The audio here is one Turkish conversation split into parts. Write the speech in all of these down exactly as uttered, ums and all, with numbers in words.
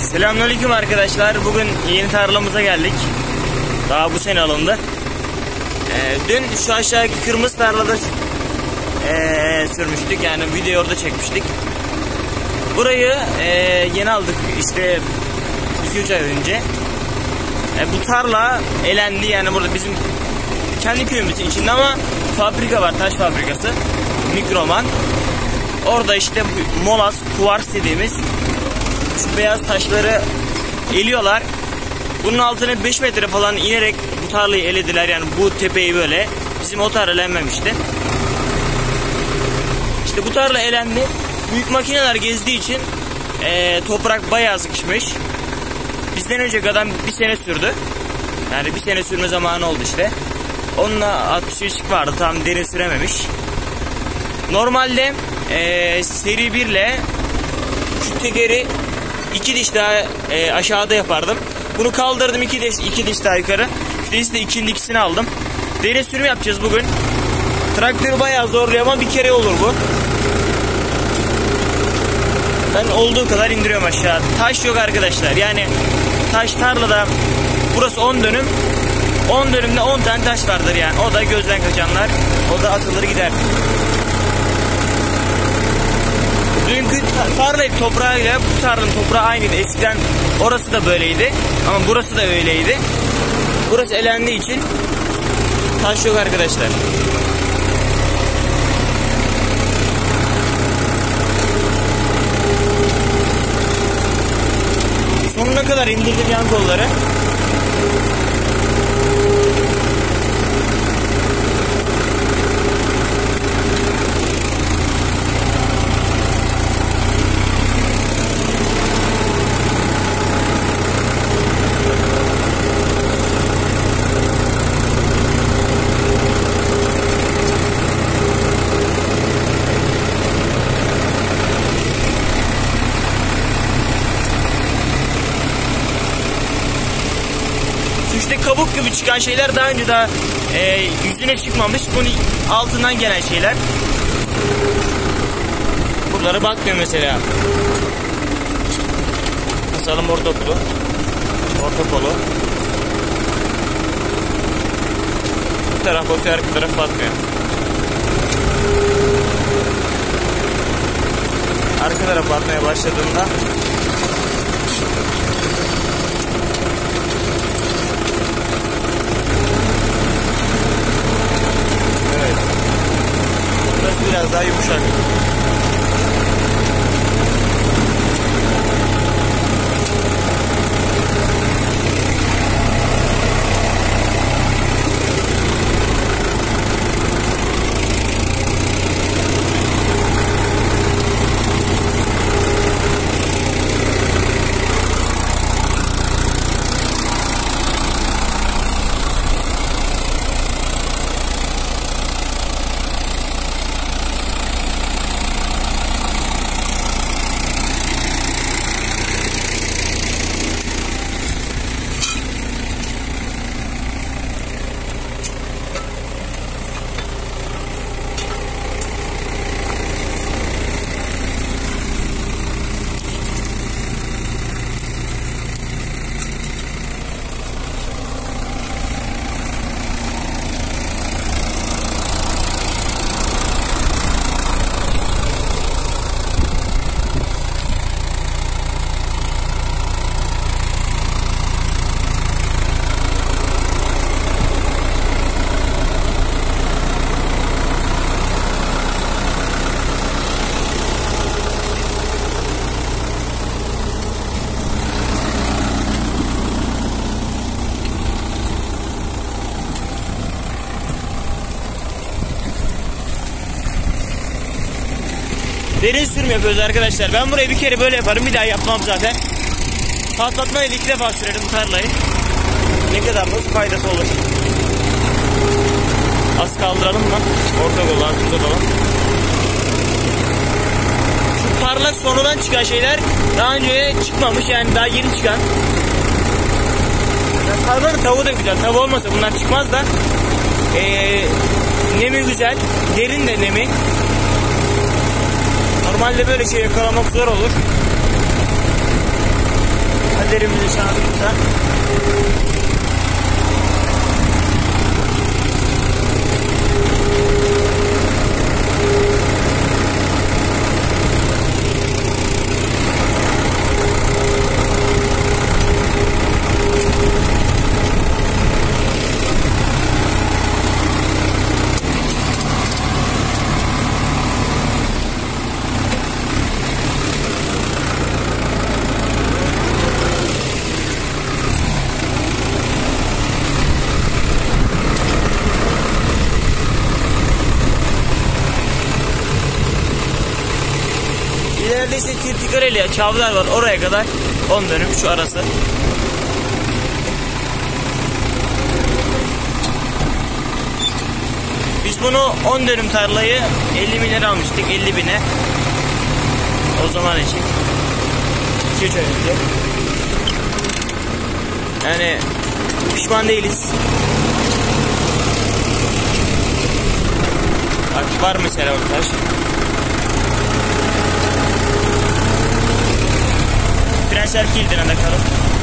Selamünaleyküm arkadaşlar. Bugün yeni tarlamıza geldik. Daha bu sene alındı. Ee, dün şu aşağıdaki kırmızı tarlada ee, sürmüştük. Yani videoyu orada çekmiştik. Burayı ee, yeni aldık. İşte iki üç ay önce. E, bu tarla elendi. Yani burada bizim kendi köyümüzün içinde ama fabrika var. Taş fabrikası. Mikroman. Orada işte molas, kuvars dediğimiz şu beyaz taşları eliyorlar. Bunun altına beş metre falan inerek bu tarlayı elediler. Yani bu tepeyi böyle. Bizim o tarla elenmemişti. İşte bu tarla elendi. Büyük makineler gezdiği için e, toprak bayağı sıkışmış. Bizden önceki adam bir sene sürdü. Yani bir sene sürme zamanı oldu işte. Onunla altmış üçlük vardı. Tam derin sürememiş. Normalde e, seri bir ile şu tekeri iki diş daha e, aşağıda yapardım. Bunu kaldırdım iki diş, iki diş daha yukarı. İşte de ikinin ikisini aldım. Derin sürüm yapacağız bugün. Traktörü bayağı zorluyor ama bir kere olur bu. Ben olduğu kadar indiriyorum aşağı. Taş yok arkadaşlar. Yani taş tarlada burası on dönüm. on dönümde on tane taş vardır yani. O da gözden kaçanlar. O da atılır gider. Dünkü tarlayı toprağıyla bu tarlanın toprağı aynıydı. Eskiden orası da böyleydi. Ama burası da öyleydi. Burası elendiği için taş yok arkadaşlar. Sonuna kadar indirdim yan kolları. İşte kabuk gibi çıkan şeyler daha önce daha e, yüzüne çıkmamış. Bunun altından gelen şeyler. Buralara bakmıyor mesela. Basalım ortokolu. Ortokolu. Bu taraf bakıyor, arka taraf bakmıyor. Arka taraf bakmaya başladığında biraz daha yumuşak. Derin sürüm yapıyoruz arkadaşlar. Ben burayı bir kere böyle yaparım. Bir daha yapmam zaten. Patlatmayla iki defa sürerim tarlayı. Ne kadar nasıl faydası olur. Az kaldıralım mı? Orta kolu az uzatalım. Şu parlak sonradan çıkan şeyler daha önce çıkmamış. Yani daha yeni çıkan. Yani tarlanın tavuğu da güzel. Tavuğu olmasa bunlar çıkmaz da. Ee, nemi güzel. Derin de nemi. Normalde böyle şey yakalamak zor olur. kaderimizi şansımıza. İleride ise Tirtikareli ile Çavdar var, oraya kadar on dönüm şu arası. Biz bunu on dönüm tarlayı elli bin lira almıştık, elli bine. O zaman için iki üç ay önce. Yani pişman değiliz. Bak var mesela ortaş. Frensel kilidine de kalın.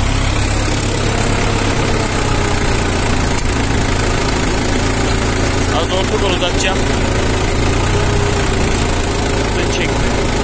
Az da orta kol uzatacağım. Çekme.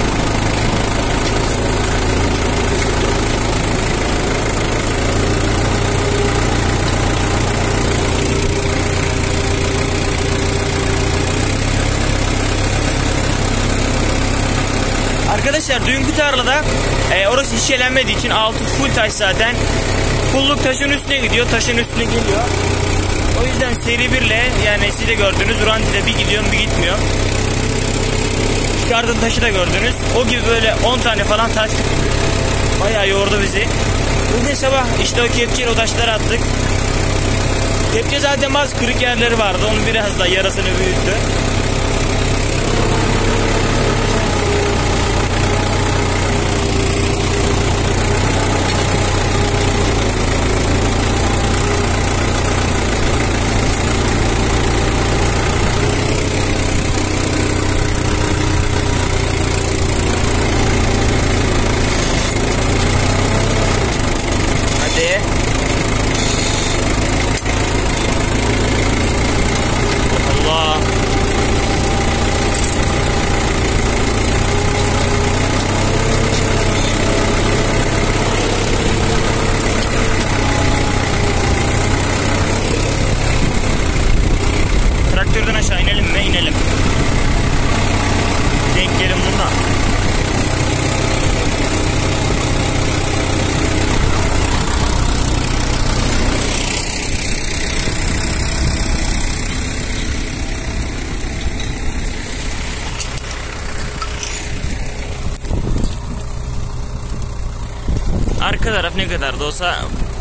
Arkadaşlar dünkü tarlada e, orası şişelenmediği için altı full taş zaten. Pulluk taşın üstüne gidiyor, taşın üstüne geliyor. O yüzden seri birle, yani siz de gördünüz, rantide bir gidiyorum bir gitmiyor. Çıkardığım taşı da gördünüz. O gibi böyle on tane falan taş bayağı yordu bizi. Bugün sabah işte o kepçeyle o taşları attık. Kepçe zaten bazı kırık yerleri vardı, onun biraz da yarasını büyüttü. Allah. Traktörden aşağı inelim mi? İnelim. Denk gelin bununla. Arka taraf ne kadar da olsa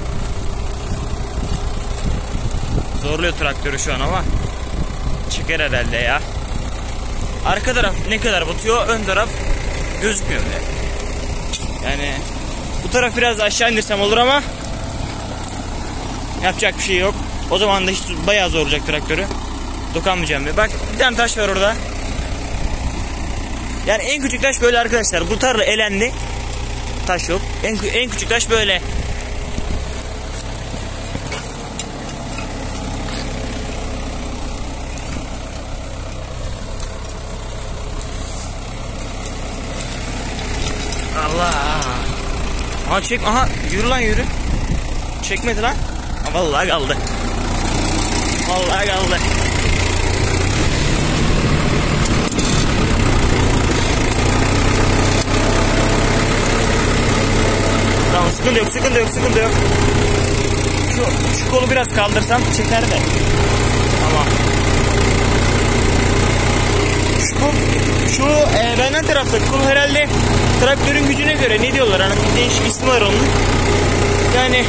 zorluyor traktörü şu an ama çeker herhalde ya. Arka taraf ne kadar batıyor, ön taraf gözükmüyor bile. Yani bu taraf biraz aşağı indirsem olur ama yapacak bir şey yok. O zaman da hiç bayağı zorlayacak traktörü. Dokanmayacağım bir. Bak bir tane taş var orada. Yani en küçük taş böyle arkadaşlar. Bu tarla elendi. Taş yok. En, en küçük taş böyle. Allah. Aha çek. Aha yürü lan yürü. Çekmedi lan. Ha, vallahi kaldı. Vallahi kaldı. Tamam, sıkıntı yok, sıkıntı yok, sıkıntı yok. Şu, şu kolu biraz kaldırsam çeker de. Tamam. Şu kol, şu e, benden taraftaki kol herhalde traktörün gücüne göre, ne diyorlar, hani bir değişik ismi var onun. Yani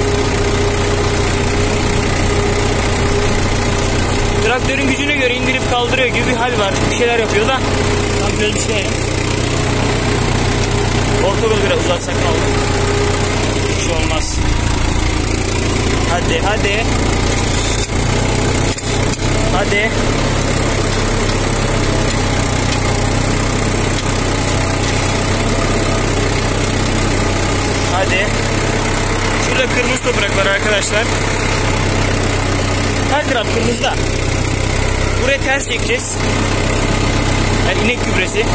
traktörün gücüne göre indirip kaldırıyor gibi bir hal var. Bir şeyler yapıyor da tam böyle bir şey. Orta kolu biraz uzatsak ne olur? Hiç olmaz. Hadi hadi. Hadi. Hadi. şurada kırmızı toprak var arkadaşlar. Her taraf kırmızı da. Buraya ters çekeceğiz. Yani inek gübresi.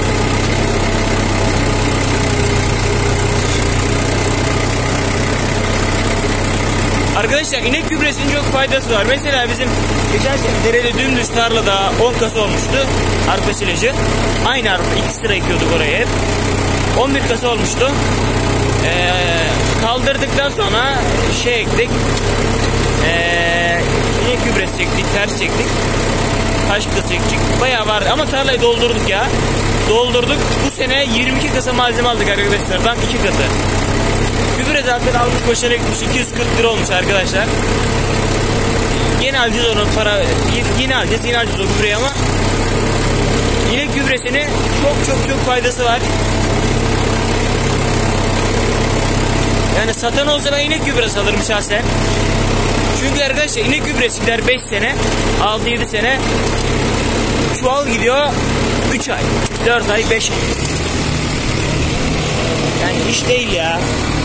Arkadaşlar inek gübresinin çok faydası var. Mesela bizim geçen sene derede dümdüz tarlada on kasa olmuştu. Arpa silajı. Aynı arpa. iki sıra ekiyorduk oraya hep. on bir kasa olmuştu. Ee, kaldırdıktan sonra şey ektik. Ee, inek gübresi çektik. Ters çektik. Taş kasa çektik. Bayağı vardı ama tarlayı doldurduk ya. Doldurduk. Bu sene yirmi iki kasa malzeme aldık arkadaşlar. Tam iki katı. Gübre zaten almış başına gitmiş, iki yüz kırk lira olmuş arkadaşlar. Yine alacağız onu para, yine alacağız, yine alacağız o gübreyi ama inek gübresinin çok çok çok faydası var. Yani satan olsa ben inek gübresi alırım şahsen. Çünkü arkadaşlar inek gübresi gider beş sene, altı yedi sene. Çuval gidiyor üç ay, dört ay, beş ay. Yani iş değil ya.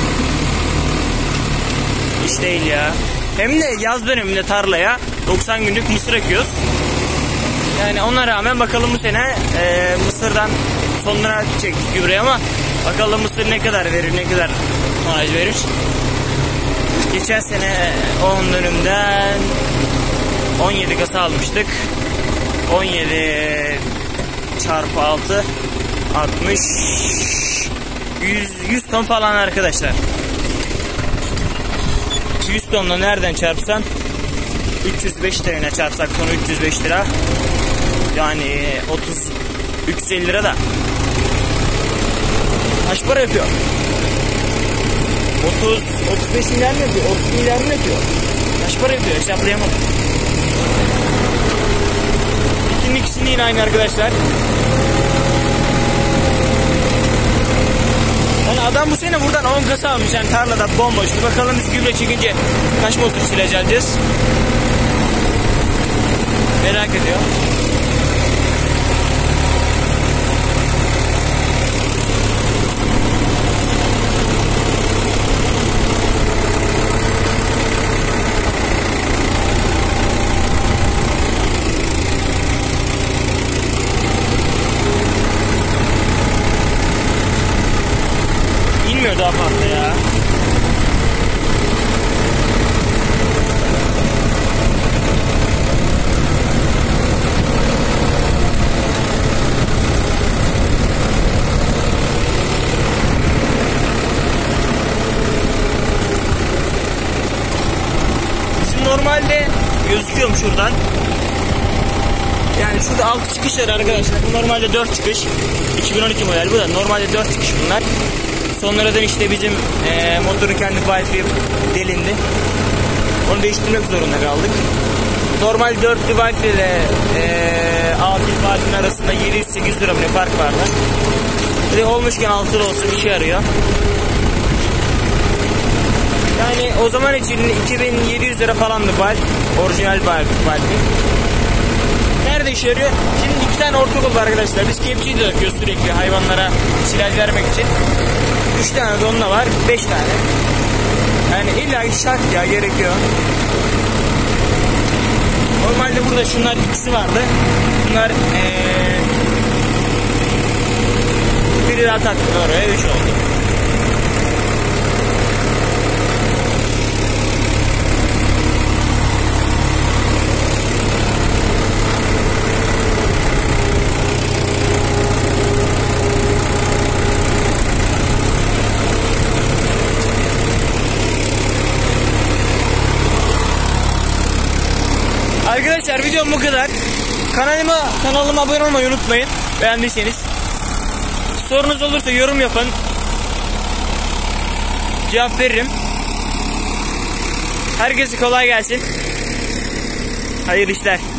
İş değil ya. Hem de yaz döneminde tarlaya doksan günlük mısır ekiyoruz. Yani ona rağmen bakalım bu sene e, mısırdan sonuna çektik gübreyi ama bakalım mısır ne kadar verir, ne kadar tonaj verir. Geçen sene on dönümden on yedi kasa almıştık. on yedi çarpı altı altmış, yüz, yüz ton falan arkadaşlar. yüz tonla nereden çarpsan üç yüz beş lirayla çarpsak tonu üç yüz beş lira, yani otuz üç yüz elli lira da kaç para yapıyor? otuz otuz beş milyar mı yapıyor? otuz milyar mı yapıyor? Kaç para yapıyor? Hesaplayamadım. İkinin ikisini yine aynı arkadaşlar. Yani adam bu sene buradan on kasa almış, yani tarlada bomboş. Bir bakalım biz gübre çekince kaç motor silaj alacağız. Merak ediyor. İnmiyor daha fazla ya. Bizim normalde gözüküyorum şuradan. Yani şurada altı çıkışlar arkadaşlar. Bu normalde dört çıkış. iki bin on iki model bu da. Normalde dört çıkış bunlar. Sonradan işte bizim e, motorun kendi valfi delindi. Onu değiştirmek zorunda kaldık. Normal dörtlü valfi ile e, altı valfin arasında yedi yüz sekiz lira bir fark vardı. Ve olmuşken altılı olsun işe yarıyor. Yani o zaman için iki bin yedi yüz lira falandı valf. Orijinal valfi. Nerede işe yarıyor? Şimdi iki tane ortaokul var arkadaşlar. Biz kepçeyi de yapıyoruz sürekli hayvanlara silaj vermek için. Üç tane de onunla var. Beş tane. Yani illa şart ya, gerekiyor. Normalde burada şunlar ikisi vardı. Bunlar ee, biri daha taktı oraya. Üç oldu. Arkadaşlar videom bu kadar. Kanalıma kanalıma abone olmayı unutmayın. Beğendiyseniz. Sorunuz olursa yorum yapın. Cevap veririm. Herkese kolay gelsin. Hayırlı işler.